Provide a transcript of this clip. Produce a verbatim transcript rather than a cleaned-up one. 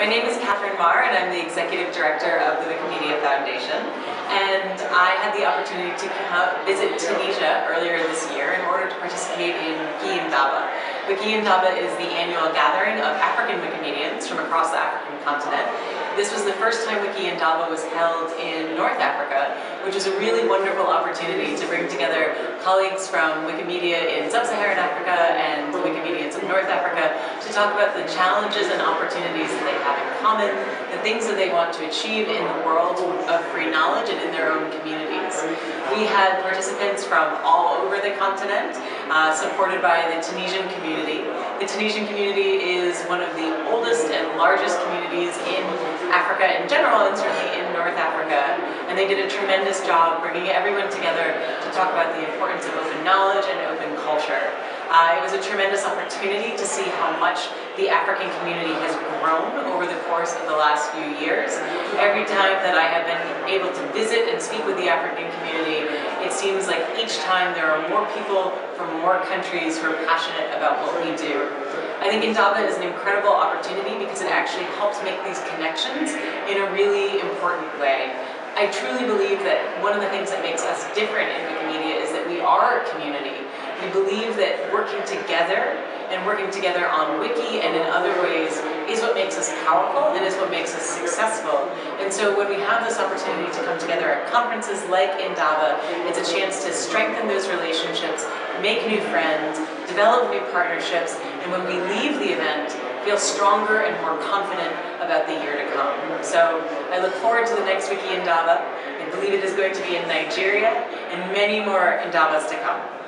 My name is Katherine Maher, and I'm the Executive Director of the Wikimedia Foundation. And I had the opportunity to come visit Tunisia earlier this year in order to participate in WikiIndaba. WikiIndaba is the annual gathering of African Wikimedians from across the African continent. This was the first time WikiIndaba was held in North Africa, which is a really wonderful opportunity to bring together colleagues from Wikimedia in Sub-Saharan Africa and the Wikimedians of North Africa to talk about the challenges and opportunities that they have in common, the things that they want to achieve in the world of free knowledge and in their own communities. We had participants from all over the continent, uh, supported by the Tunisian community. The Tunisian community is one of the oldest and largest communities in Africa in general, and certainly in North Africa. And they did a tremendous job bringing everyone together to talk about the importance of open knowledge and open culture. Uh, it was a tremendous opportunity to see how much the African community has grown over the course of the last few years. Every time that I have been able to visit and speak with the African community, it seems like each time there are more people from more countries who are passionate about what we do. I think Indaba is an incredible opportunity because it actually helps make these connections in a really important way. I truly believe that one of the things that makes us different in Wikimedia is that we are a community. We believe that working together and working together on Wiki and in other ways is what makes us powerful and is what makes us successful. And so when we have this opportunity to come together at conferences like Indaba, it's a chance to strengthen those relationships, make new friends, develop new partnerships, and when we leave the event, feel stronger and more confident about the year to come. So I look forward to the next WikiIndaba. I believe it is going to be in Nigeria and many more Indabas to come.